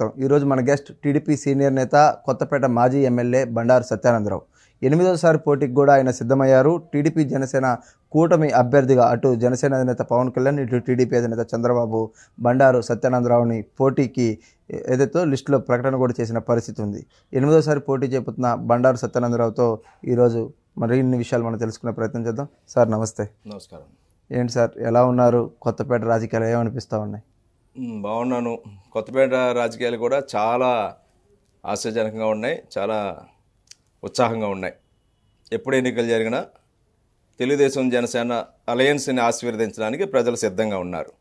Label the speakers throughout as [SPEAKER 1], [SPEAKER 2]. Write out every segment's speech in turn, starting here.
[SPEAKER 1] స్వాగతం. ఈరోజు మన గెస్ట్ టీడీపీ సీనియర్ నేత, కొత్తపేట మాజీ ఎమ్మెల్యే బండారు సత్యానందరావు. 8వ పోటీకి కూడా ఆయన సిద్ధమయ్యారు. టీడీపీ జనసేన కూటమి అభ్యర్థిగా అటు జనసేన అధినేత పవన్ కళ్యాణ్, ఇటు టీడీపీ అధినేత చంద్రబాబు బండారు సత్యానందరావుని పోటీకి ఏదైతే లిస్టులో ప్రకటన కూడా చేసిన పరిస్థితి ఉంది. 8వ పోటీ చేపుతున్న బండారు సత్యానందరావుతో ఈరోజు మరిన్ని విషయాలు మనం తెలుసుకునే ప్రయత్నం చేద్దాం. సార్ నమస్తే.
[SPEAKER 2] నమస్కారం.
[SPEAKER 1] ఏంటి సార్, ఎలా ఉన్నారు? కొత్తపేట రాజకీయాలు ఏమనిపిస్తూ ఉన్నాయి?
[SPEAKER 2] బాగున్నాను. కొత్తపేట రాజకీయాలు కూడా చాలా ఆశాజనకంగా ఉన్నాయి, చాలా ఉత్సాహంగా ఉన్నాయి. ఎప్పుడు ఎన్నికలు జరిగినా తెలుగుదేశం జనసేన అలయన్స్ని ఆశీర్వదించడానికి ప్రజలు సిద్ధంగా ఉన్నారు.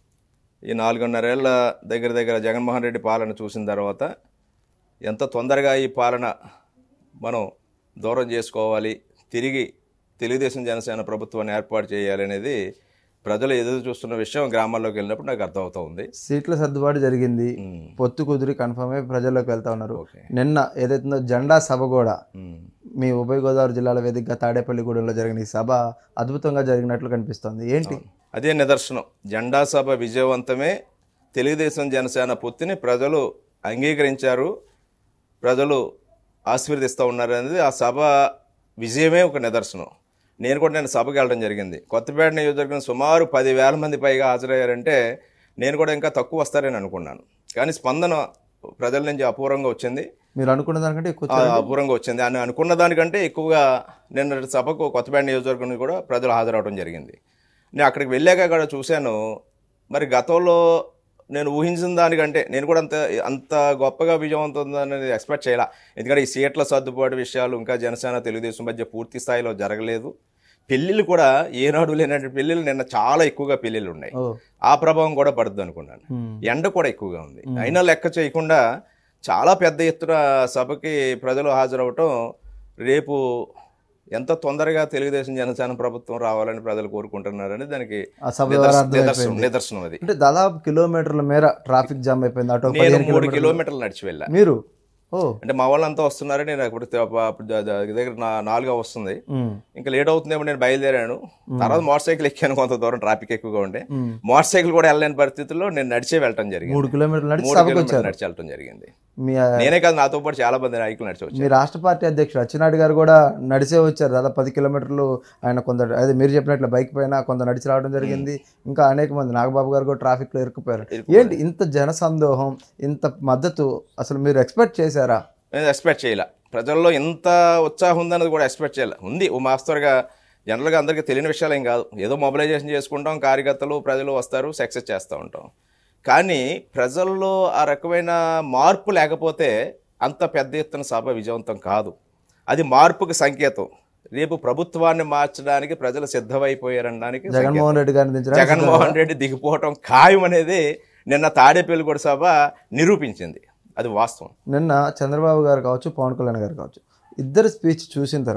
[SPEAKER 2] ఈ 4.5 ఏళ్ల దగ్గర జగన్మోహన్ రెడ్డి పాలన చూసిన తర్వాత ఎంత తొందరగా ఈ పాలన మనం దూరం చేసుకోవాలి, తిరిగి తెలుగుదేశం జనసేన ప్రభుత్వాన్ని ఏర్పాటు చేయాలి అనేది ప్రజలు ఎదురు చూస్తున్న విషయం గ్రామాల్లోకి వెళ్ళినప్పుడు నాకు అర్థమవుతా ఉంది.
[SPEAKER 1] సీట్ల సర్దుబాటు జరిగింది, పొత్తు కుదిరి కన్ఫర్మ్ అయి ప్రజల్లోకి వెళ్తా ఉన్నారు. నిన్న ఏదైతుందో జెండా సభ కూడా మీ ఉభయ గోదావరి జిల్లాల వేదికగా తాడేపల్లిగూడెంలో జరిగిన ఈ సభ అద్భుతంగా జరిగినట్లు కనిపిస్తోంది. ఏంటి
[SPEAKER 2] అదే నిదర్శనం? జెండా సభ విజయవంతమే. తెలుగుదేశం జనసేన పొత్తుని ప్రజలు అంగీకరించారు, ప్రజలు ఆశీర్వదిస్తూ ఉన్నారు అనేది ఆ సభ విజయమే ఒక నిదర్శనం. నేను సభకి వెళ్ళడం జరిగింది. కొత్తపేట నియోజకవర్గం సుమారు 10,000 మంది పైగా హాజరయ్యారంటే నేను కూడా ఇంకా తక్కువ వస్తారని అనుకున్నాను. కానీ స్పందన ప్రజల నుంచి అపూర్వంగా వచ్చింది.
[SPEAKER 1] మీరు అనుకున్న దానికంటే
[SPEAKER 2] అపూర్వంగా వచ్చింది. అని అనుకున్న దానికంటే ఎక్కువగా నిన్న సభకు కొత్తపేట నియోజకవర్గం కూడా ప్రజలు హాజరవడం జరిగింది. నేను అక్కడికి వెళ్ళాక కూడా చూశాను, మరి గతంలో నేను ఊహించిన దానికంటే నేను కూడా అంత గొప్పగా విజయవంతం అనేది ఎక్స్పెక్ట్ చేయాల. ఎందుకంటే ఈ సీట్ల సర్దుబాటు విషయాలు ఇంకా జనసేన తెలుగుదేశం మధ్య పూర్తి స్థాయిలో జరగలేదు. పెళ్ళిళ్ళు కూడా ఏనాడు లేనట్టు పెళ్ళిళ్ళు నిన్న చాలా ఎక్కువగా పెళ్ళిళ్ళు ఉన్నాయి. ఆ ప్రభావం కూడా పడుతుంది అనుకున్నాను. ఎండ కూడా ఎక్కువగా ఉంది. అయినా లెక్క చేయకుండా చాలా పెద్ద ఎత్తున సభకి ప్రజలు హాజరవటం రేపు ఎంత తొందరగా తెలుగుదేశం జనసేన ప్రభుత్వం రావాలని ప్రజలు కోరుకుంటున్నారని దానికి నిదర్శనం. అది
[SPEAKER 1] అంటే దాదాపు కిలోమీటర్ల మేర ట్రాఫిక్ జామ్ అయిపోయింది.
[SPEAKER 2] నేను 3 కిలోమీటర్లు నడిచి వెళ్ళా.
[SPEAKER 1] మీరు
[SPEAKER 2] అంటే మా వాళ్ళంతా వస్తున్నారని నేను ఇప్పుడు దగ్గర 4గా వస్తుంది, ఇంకా లేట్ అవుతుందేమో నేను బయలుదేరాను. తర్వాత మోటార్ సైకిల్ ఎక్కాను, కొంత దూరం ట్రాఫిక్ ఎక్కువగా ఉండే. మోటార్ సైకిల్ కూడా వెళ్ళలేని పరిస్థితుల్లో నేను నడిచే వెళ్ళటం జరిగింది.
[SPEAKER 1] 3 కిలోమీటర్లు
[SPEAKER 2] నడిచి వెళ్ళటం జరిగింది. నేనే కాదు, నాతో పాటు చాలా మంది నాయకులు నడిచి వచ్చారు.
[SPEAKER 1] మీ రాష్ట్ర పార్టీ అధ్యక్షుడు అచ్చెన్నాయుడు గారు కూడా నడిచే వచ్చారు. దాదాపు 10 కిలోమీటర్లు ఆయన కొందరు, అదే మీరు చెప్పినట్లు బైక్ పైన కొందరు నడిచి రావడం జరిగింది. ఇంకా అనేక మంది, నాగబాబు గారు కూడా ట్రాఫిక్ లో ఇరుక్కుపోయారు. ఏంటి ఇంత జనసందోహం, ఇంత మద్దతు అసలు మీరు ఎక్స్పెక్ట్ చేశారా?
[SPEAKER 2] నేను ఎక్స్పెక్ట్ చేయాల. ప్రజల్లో ఎంత ఉత్సాహం ఉందన్నది కూడా ఎక్స్పెక్ట్ చేయాలి. ఉంది ఓ మాస్తర్గా. జనరల్గా అందరికీ తెలియని విషయాలు ఏం కాదు. ఏదో మొబిలైజేషన్ చేసుకుంటాం, కార్యకర్తలు ప్రజలు వస్తారు, సక్సెస్ చేస్తూ ఉంటాం. కానీ ప్రజల్లో ఆ రకమైన మార్పు లేకపోతే అంత పెద్ద ఎత్తున సభ విజయవంతం కాదు. అది మార్పుకి సంకేతం. రేపు ప్రభుత్వాన్ని మార్చడానికి ప్రజలు సిద్ధమైపోయారనడానికి జగన్మోహన్ రెడ్డి దిగిపోవటం ఖాయం అనేది నిన్న తాడేపల్లిగూడ సభ నిరూపించింది. అది వాస్తవం.
[SPEAKER 1] నిన్న చంద్రబాబు గారు కావచ్చు, పవన్ కళ్యాణ్ గారు కావచ్చు, ఇద్దరు స్పీచ్ చూసిన తర్వాత